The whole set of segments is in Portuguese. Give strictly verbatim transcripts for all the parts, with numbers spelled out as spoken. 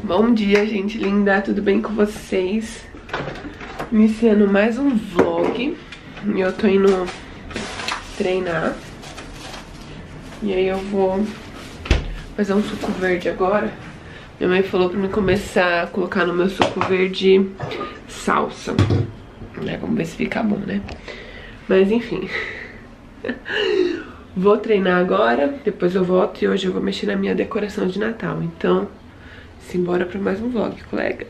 Bom dia, gente linda, tudo bem com vocês? Iniciando mais um vlog. Eu tô indo treinar. E aí eu vou fazer um suco verde agora. Minha mãe falou pra mim começar a colocar no meu suco verde salsa, né? Vamos ver se fica bom, né? Mas enfim. Vou treinar agora, depois eu volto e hoje eu vou mexer na minha decoração de Natal. Então, simbora pra mais um vlog, colega.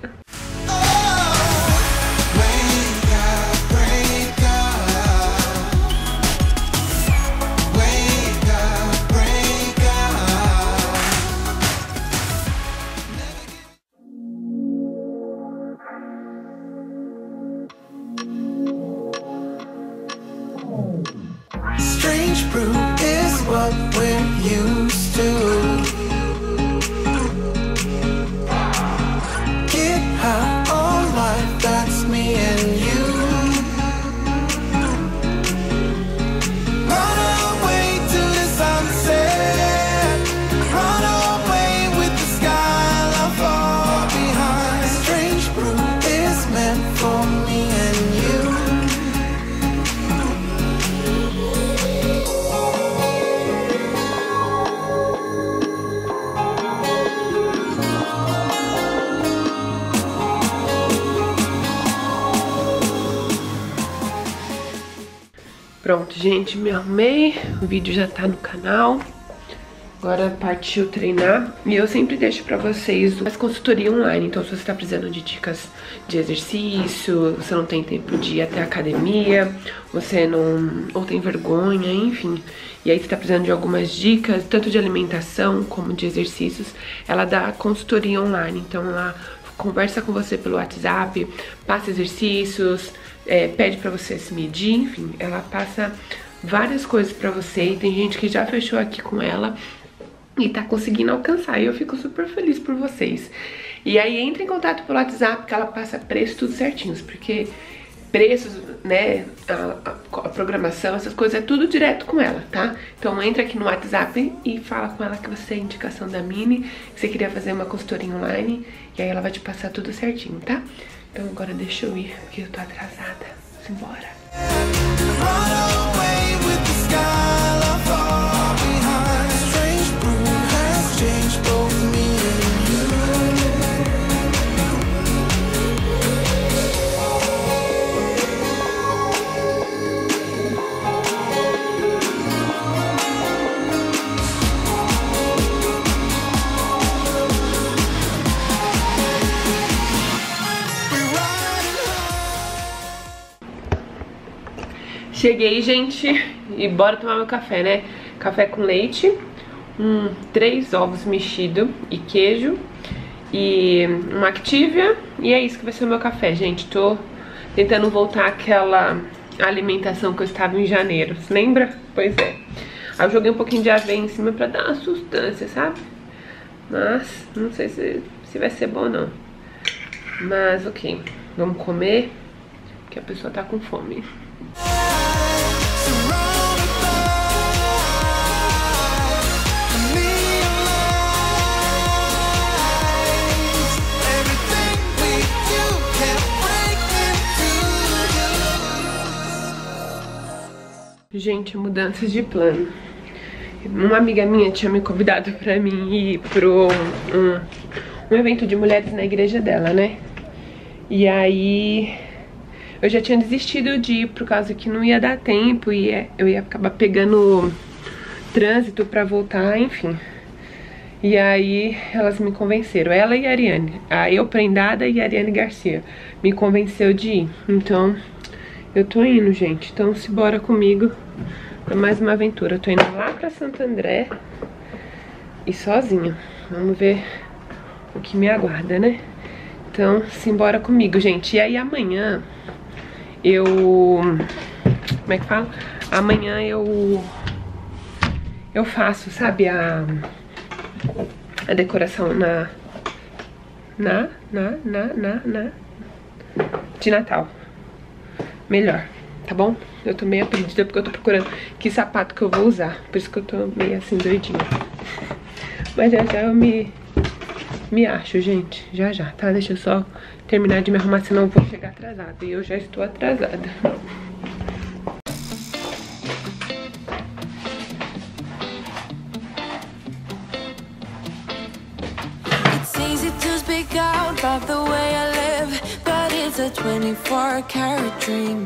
Strange brew is what we're used to. Get high all life, that's me and you. Run away to the sunset. Run away with the sky left far behind. Strange brew is meant for me and you. Pronto, gente, me arrumei, o vídeo já tá no canal. Agora partiu treinar. E eu sempre deixo pra vocês as consultoria online. Então se você tá precisando de dicas de exercício, você não tem tempo de ir até a academia, você não, ou tem vergonha, enfim. E aí você tá precisando de algumas dicas, tanto de alimentação como de exercícios, ela dá consultoria online. Então ela conversa com você pelo WhatsApp, passa exercícios, é, pede pra você se medir, enfim. Ela passa várias coisas pra você e tem gente que já fechou aqui com ela e tá conseguindo alcançar, e eu fico super feliz por vocês. E aí entra em contato pelo WhatsApp que ela passa preços tudo certinhos, porque preços, né, a, a, a programação, essas coisas, é tudo direto com ela, tá? Então entra aqui no WhatsApp e fala com ela que você é indicação da Mini, que você queria fazer uma consultoria online, e aí ela vai te passar tudo certinho, tá? Então agora deixa eu ir, porque eu tô atrasada. Simbora. Cheguei, gente, e bora tomar meu café, né? Café com leite, um, três ovos mexidos e queijo e uma Activia. E é isso que vai ser o meu café, gente. Tô tentando voltar àquela alimentação que eu estava em janeiro, você lembra? Pois é. Aí eu joguei um pouquinho de aveia em cima pra dar uma sustância, sabe? Mas não sei se, se vai ser bom, não. Mas ok, vamos comer, porque a pessoa tá com fome. Gente, mudanças de plano. Uma amiga minha tinha me convidado pra mim ir pro um, um evento de mulheres na igreja dela, né? E aí eu já tinha desistido de ir por causa que não ia dar tempo e eu ia acabar pegando trânsito pra voltar, enfim. E aí elas me convenceram, ela e a Ariane, a eu prendada e a Ariane Garcia, me convenceu de ir. Então eu tô indo, gente, então se bora comigo pra mais uma aventura. Eu tô indo lá pra Santo André e sozinha. Vamos ver o que me aguarda, né? Então simbora comigo, gente. E aí amanhã eu... como é que fala? Amanhã eu... eu faço, sabe, a... a decoração na... Na, na, na, na, na... de Natal. Melhor, tá bom? Eu tô meio perdida porque eu tô procurando que sapato que eu vou usar. Por isso que eu tô meio assim doidinha. Mas já já eu me, me acho, gente, já já, tá? Deixa eu só terminar de me arrumar, senão eu vou chegar atrasada. E eu já estou atrasada. It's easy to speak out about the way I live, but it's a twenty-four karat dream.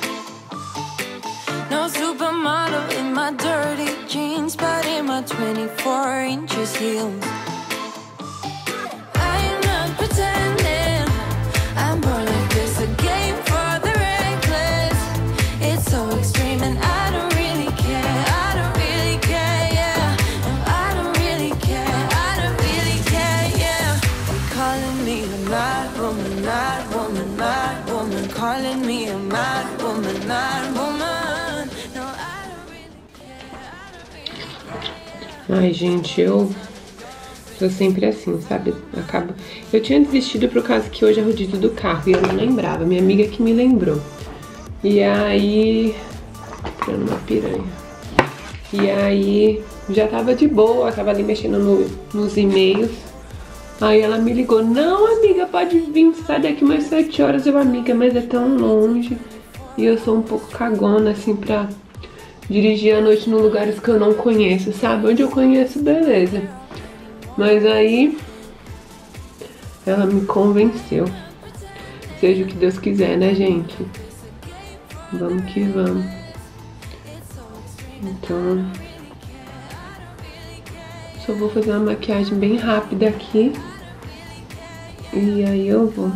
No supermodel in my dirty jeans, but in my twenty-four inches heels. I'm not pretending, I'm born like this, a game for the reckless. It's so extreme and I don't really care, I don't really care, yeah. No, I don't really care, I don't really care, yeah. They're calling me a mad woman, mad woman, mad woman, calling me a mad woman, mad woman. Ai, gente, eu sou sempre assim, sabe? Acaba... Eu tinha desistido por causa que hoje é rodízio do carro e eu não lembrava. Minha amiga que me lembrou. E aí... Tirando uma piranha. E aí... Já tava de boa, tava ali mexendo no, nos e-mails. Aí ela me ligou. Não, amiga, pode vir, sai daqui umas sete horas. Eu, amiga, mas é tão longe. E eu sou um pouco cagona, assim, pra... dirigir à noite em lugares que eu não conheço, sabe? Onde eu conheço, beleza. Mas aí... ela me convenceu. Seja o que Deus quiser, né, gente? Vamos que vamos. Então... só vou fazer uma maquiagem bem rápida aqui. E aí eu vou.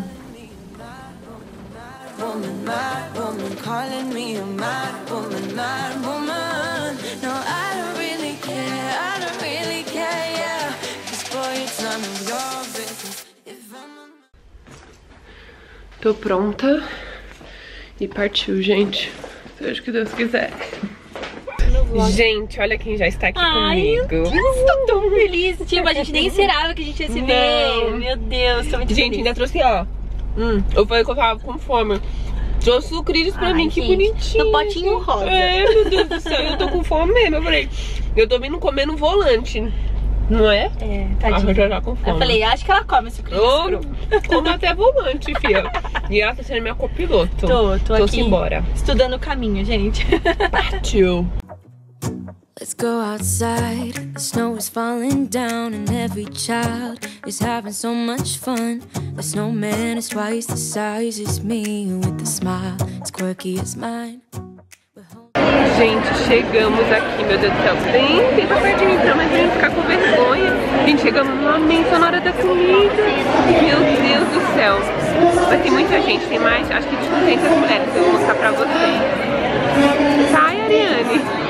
Woman, mad woman, calling me a mad woman, mad woman. No, I don't really care, I don't really care, yeah. 'Cause boy, it's none of your business. If I'm a... Tô pronta. E partiu, gente. Seja o que Deus quiser. Gente, olha quem já está aqui Ai, comigo. Eu tô tão feliz. Tipo, a gente nem esperava que a gente ia se ver. Não. Meu Deus, tô muito Gente, feliz. ainda trouxe, ó. Hum, eu falei que eu tava com fome. Trouxe sucrilhos pra Ai, mim, que gente, bonitinho. no potinho rosa. É, meu Deus do céu, eu tô com fome mesmo. Eu falei, eu tô vindo comer no volante, não é? É, Ah, eu tadinha. já tá com fome. Eu falei, acho que ela come sucrilhos Eu cru. como até volante, filha. E ela tá sendo minha copiloto. Tô, tô, Tô aqui embora. estudando o caminho, gente. Partiu. Let's go outside, the snow is falling down and every child is having so much fun. The snowman is twice the size as me with a smile as quirky as mine. Gente, chegamos aqui, meu Deus do céu. Bem, bem pra perto de mim, pra mas nem ficar com vergonha. Gente, chegamos numa mensa na hora da comida. Meu Deus do céu. Vai ter muita gente, tem mais, acho que duzentas mulheres. Eu vou mostrar pra vocês. Sai, Ariane.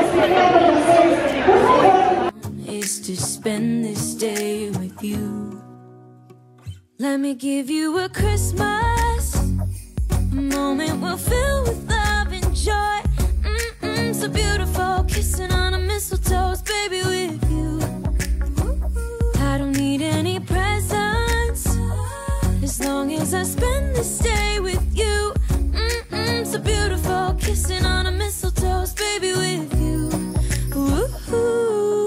Is to spend this day with you. Let me give you a Christmas, a moment we'll fill with love and joy. Mm-mm, so beautiful, kissing on a mistletoe, baby, with you. I don't need any presents, as long as I spend this day with you. Mm-mm, so beautiful, kissing on a mistletoe, baby, with you. Ooh.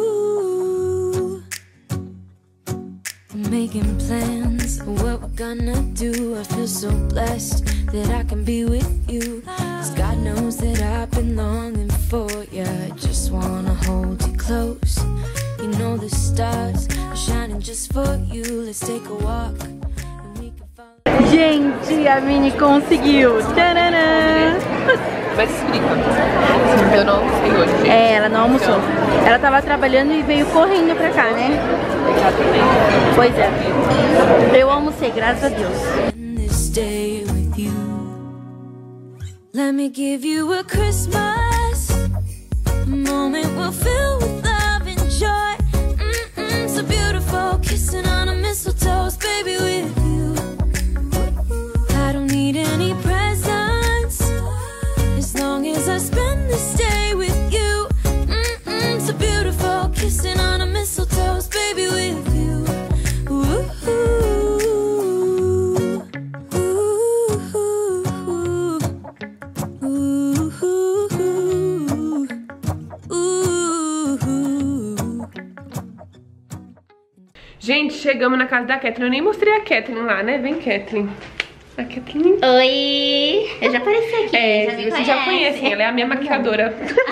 Making plans, what we're gonna do. I feel so blessed that I can be with you. 'Cause God knows that I've been longing for you. I just wanna hold you close. You know the stars are shining just for you. Let's take a walk and we can follow. Gente, a Mini conseguiu. Tcharam! Mas explica. Eu não almocei hoje, gente. É, ela não almoçou. Ela tava trabalhando e veio correndo pra cá, né? Exatamente. Pois é. Eu almocei, graças a Deus. This day with you. Let me give you a Christmas, a moment we'll fill with love and joy. Mm-mm, so beautiful, kissing on a mistletoe, baby, with you. I don't need any presents, as long as I spend this day with you. Mm-mm, so beautiful, kissing on a mistletoe, baby, with you. Ooh. Gente, chegamos na casa da Kathleen. Eu nem mostrei a Kathleen lá, né? Vem, Kathleen. A Kathleen. Oi! Eu já apareci aqui. É, já me vocês conhece. já conhecem, ela é a minha maquiadora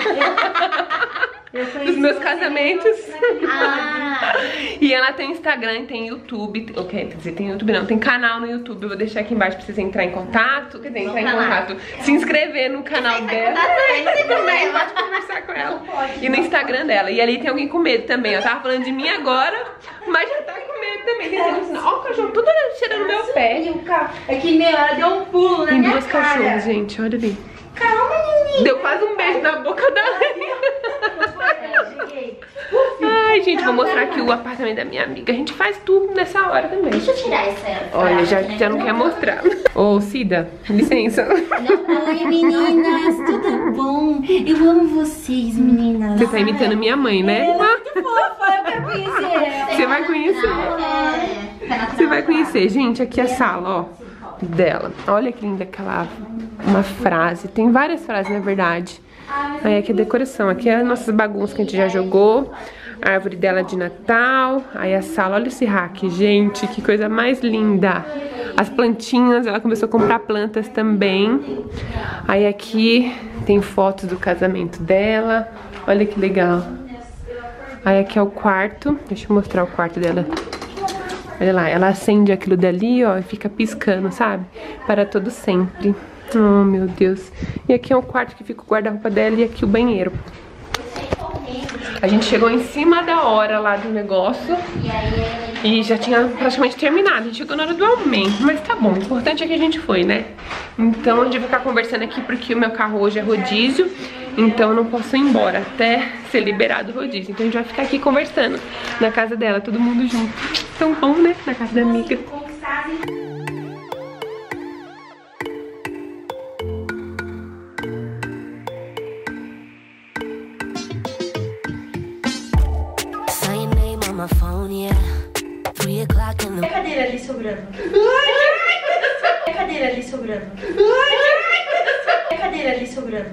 dos meus casamentos. Ah! E ela tem Instagram, tem YouTube. Ok, quer dizer, tem YouTube não, tem canal no YouTube. Eu vou deixar aqui embaixo pra vocês entrarem em contato. Quer dizer, entrar em contato. Se inscrever no canal dela. Também, Também pode conversar com ela. E no Instagram dela. E ali tem alguém com medo também. Eu tava falando de mim agora, mas já tá com medo também. Tem gente assim, ó, o cachorro tudo cheirando meu pé. É que, meu, ela deu um pulo na Tem minha duas cara. cachorras, gente, olha ali. Calma, menina. Deu quase um beijo na boca da Cheguei. Ai, gente, vou mostrar aqui o apartamento da minha amiga. A gente faz tudo nessa hora também. Deixa eu tirar essa. Olha, já, já não quer mostrar. Ô, Cida, licença. Não, oi, meninas, tudo bom? Eu amo vocês, meninas. Você tá imitando minha mãe, né? Fofa, eu quero conhecer ela. Você vai conhecer. É, Você vai conhecer, gente, aqui é a sala, ó, dela. Olha que linda aquela, uma frase. Tem várias frases, na verdade. Aí aqui a decoração, aqui é as nossas bagunças que a gente já jogou. A árvore dela de Natal. Aí a sala, olha esse rack, gente, que coisa mais linda. As plantinhas, ela começou a comprar plantas também. Aí aqui tem fotos do casamento dela. Olha que legal. Aí aqui é o quarto. Deixa eu mostrar o quarto dela. Olha lá, ela acende aquilo dali, ó, e fica piscando, sabe? Para todo sempre. Oh, meu Deus. E aqui é o quarto que fica o guarda-roupa dela e aqui o banheiro. A gente chegou em cima da hora lá do negócio e já tinha praticamente terminado. A gente chegou na hora do aumento, mas tá bom. O importante é que a gente foi, né? Então a gente vai ficar conversando aqui porque o meu carro hoje é rodízio. Então eu não posso ir embora até ser liberado o rodízio. Então a gente vai ficar aqui conversando na casa dela, todo mundo junto. Tão bom, né? Na casa da amiga. A cadeira ali sobrando. A cadeira ali sobrando. A cadeira ali sobrando.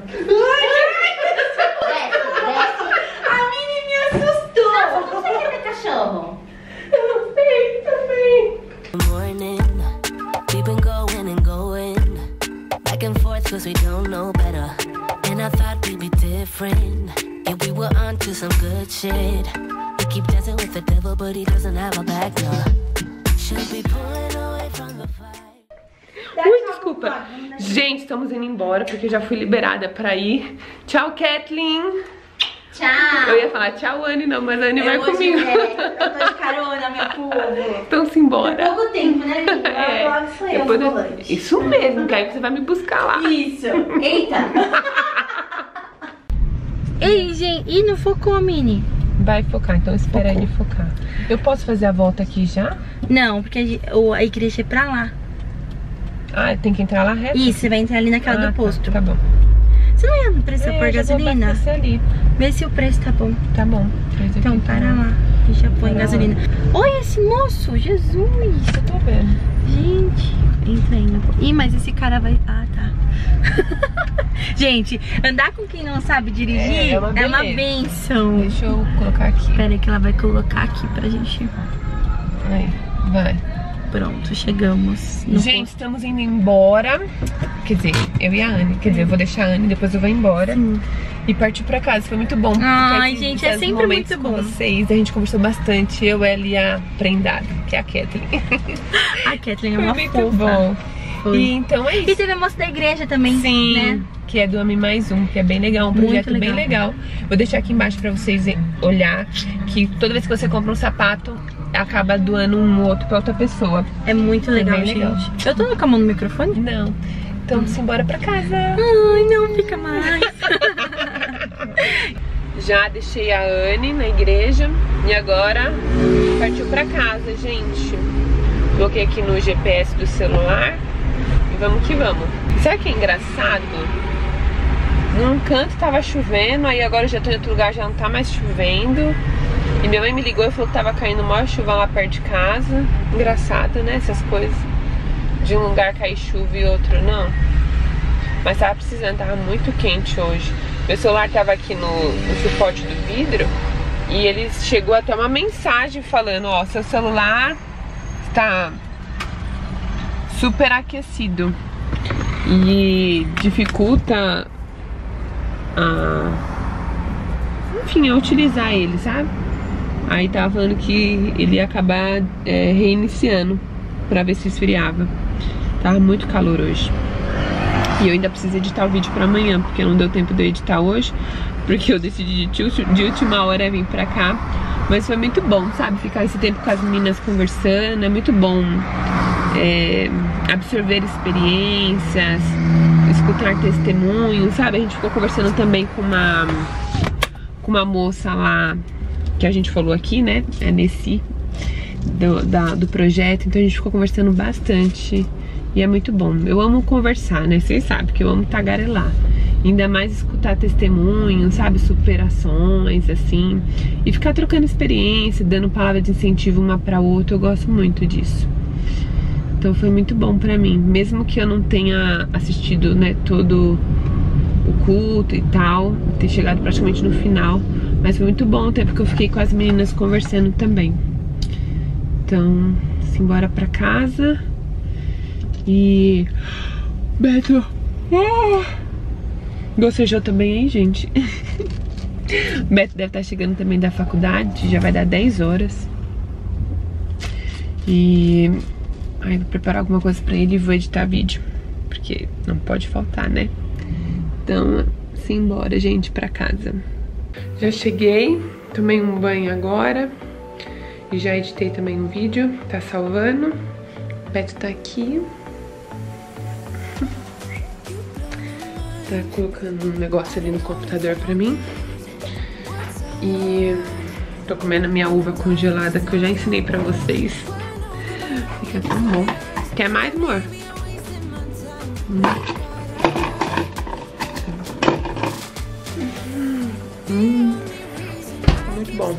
A Mini me assustou. Nossa, como você quer ter cachorro? Eu não sei também. Morning, we've been going and going back and forth cause we don't know better. And I thought we'd be different. Yeah, we were on to some good shit. We keep dancing with the devil, but he doesn't have a back, no. Should be pulling away from the fight. Ui, desculpa. Gente, estamos indo embora porque eu já fui liberada pra ir. Tchau, Kathleen. Tchau. Eu ia falar tchau, Anne, não, mas a Anne vai hoje, comigo. É, eu tô de carona, meu povo. Então se embora. Pouco tempo, né, amiga? É, Agora sou eu, depois no eu- volante. Isso mesmo, que aí você vai me buscar lá. Isso. Eita. Ei, gente, e não focou, Mini? Vai focar, então espera ele focar. Eu posso fazer a volta aqui já? Não, porque a, gente- o- a igreja é pra lá. Ah, tem que entrar lá reto? Isso, você vai entrar ali naquela Ah, do posto. Tá, tá bom. Você não ia precisar É, pôr eu já vou gasolina? abastecer ali. Vê se o preço tá bom. Tá bom. Fez aqui, Então, tá para bom. lá. E já põe Para gasolina. Olha esse moço, Jesus. Eu tô vendo. Gente, entra aí. No... Ih, mas esse cara vai... Ah, tá. Gente, andar com quem não sabe dirigir É, é uma é uma beleza. benção. Deixa eu colocar aqui. Espera aí que ela vai colocar aqui pra gente. Aí, vai. Pronto, chegamos. no Gente, estamos indo embora. Quer dizer, eu e a Anne. Quer dizer, eu vou deixar a Anne, depois eu vou embora. Sim. E partir pra casa. Foi muito bom. Ai, ficar gente, é esses sempre momentos muito com bom. vocês. A gente conversou bastante. Eu, ela e a prendada, que é a Kathleen. A Kathleen é Foi uma muito fofa. bom. Foi. E então é E isso. teve a moça da igreja também, Sim, né? que é do Ame Mais Um, que é bem legal, um projeto Muito bem legal. Vou deixar aqui embaixo pra vocês olhar, que toda vez que você compra um sapato, acaba doando um outro pra outra pessoa. É muito legal, bem gente. legal. Eu tô com a mão no microfone? Não. Então, simbora pra casa. Ai, não, fica mais. Já deixei a Anne na igreja e agora partiu pra casa, gente. Coloquei aqui no G P S do celular e vamos que vamos. Sabe o que é engraçado? Num canto tava chovendo, aí agora eu já tô em outro lugar, já não tá mais chovendo. E minha mãe me ligou e falou que tava caindo maior chuva lá perto de casa. Engraçado, né? Essas coisas. De um lugar cair chuva e outro não. Mas tava precisando, tava muito quente hoje. Meu celular tava aqui no, no suporte do vidro E eles chegou até uma mensagem falando, ó, seu celular está superaquecido e dificulta a, enfim, a utilizar ele, sabe? Aí tava falando que ele ia acabar é, reiniciando pra ver se esfriava. Tava muito calor hoje. E eu ainda preciso editar o vídeo pra amanhã, porque não deu tempo de eu editar hoje, porque eu decidi de, de última hora vir pra cá. Mas foi muito bom, sabe? Ficar esse tempo com as meninas conversando, é muito bom é, absorver experiências, escutar testemunhos, sabe? A gente ficou conversando também com uma, com uma moça lá, que a gente falou aqui, né? É Nessi, do, da, do projeto, então a gente ficou conversando bastante. E é muito bom. Eu amo conversar, né? Vocês sabem que eu amo tagarelar. Ainda mais escutar testemunhos, sabe? Superações, assim. E ficar trocando experiência, dando palavra de incentivo uma pra outra. Eu gosto muito disso. Então foi muito bom pra mim. Mesmo que eu não tenha assistido, né, todo o culto e tal, ter chegado praticamente no final. Mas foi muito bom o tempo que eu fiquei com as meninas conversando também. Então, simbora pra casa. E... Beto... Oh! Bocejou também aí, gente. Beto deve estar chegando também da faculdade. Já vai dar dez horas. E... Aí vou preparar alguma coisa pra ele e vou editar vídeo, porque não pode faltar, né? Então, simbora, gente, pra casa. Já cheguei, tomei um banho agora. E já editei também um vídeo. Tá salvando. Beto tá aqui. Tá colocando um negócio ali no computador pra mim. E tô comendo minha uva congelada que eu já ensinei pra vocês. Fica tão bom. Quer mais, amor? Hum. Hum. Muito bom.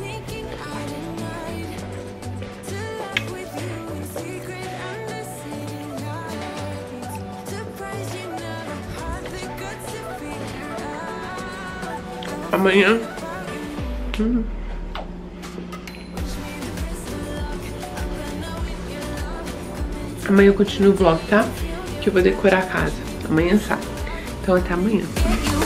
Amanhã hum. Amanhã eu continuo o vlog, tá? Que eu vou decorar a casa. Amanhã sai. Então até amanhã.